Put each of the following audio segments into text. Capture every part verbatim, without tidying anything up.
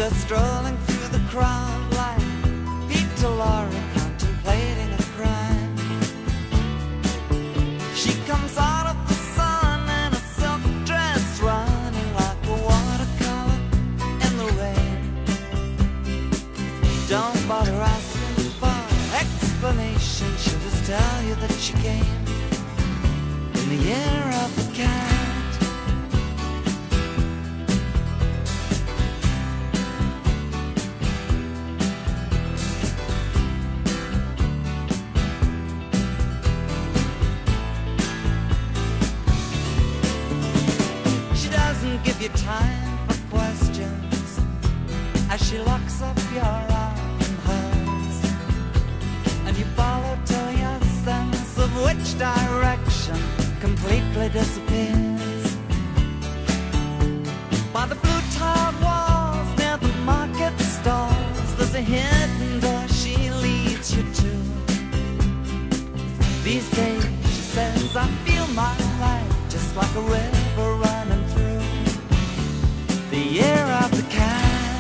just strolling through the crowd like Peter Lorre contemplating a crime. She comes out of the sun in a silk dress, running like a watercolor in the rain. Don't bother asking for explanation, she'll just tell you that she came in the year of the cat. Give you time for questions as she locks up your arm in hers, and you follow till your sense of which direction completely disappears. By the blue tiled walls near the market stalls, there's a hidden door she leads you to. These days, she says, I feel my life just like a river running through the year of the cat.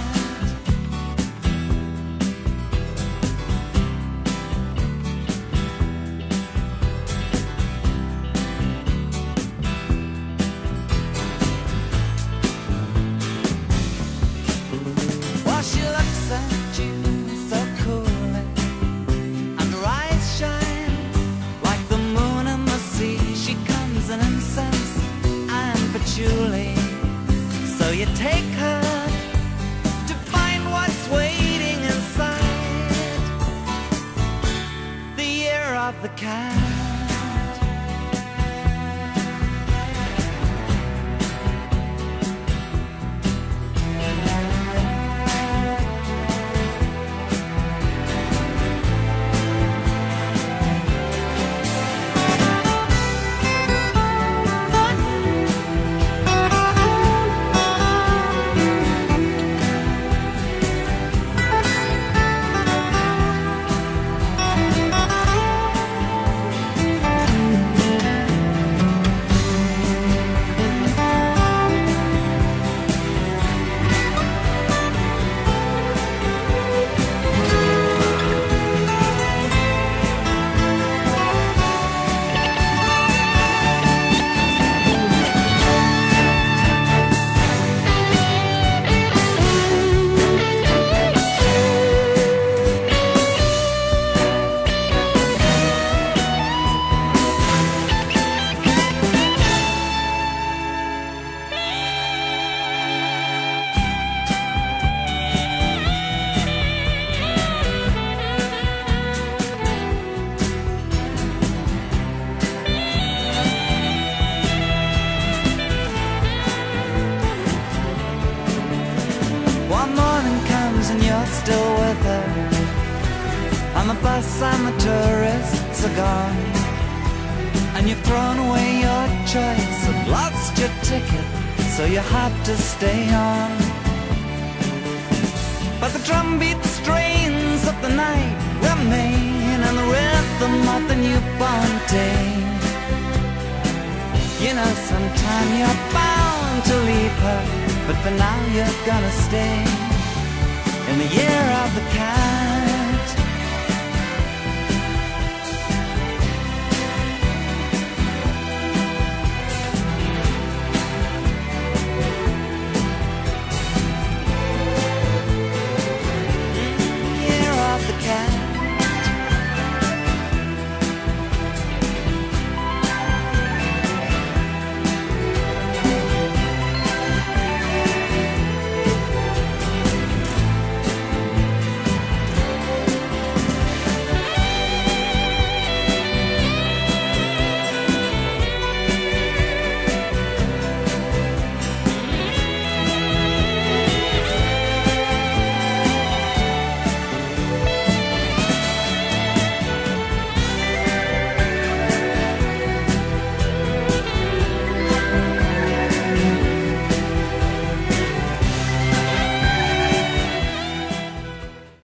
While she looks at you so coolly, and her eyes shine like the moon and the sea, she comes in incense and patchouli. So you take her to find what's waiting inside the year of the cat. One morning comes and you're still with her, and the bus and the tourists are gone, and you've thrown away your choice and lost your ticket, so you have to stay on. But the drumbeat strains of the night remain, and the rhythm of the newborn day. You know, sometime you're bound to leave her, but for now you're gonna stay in the year of the cat.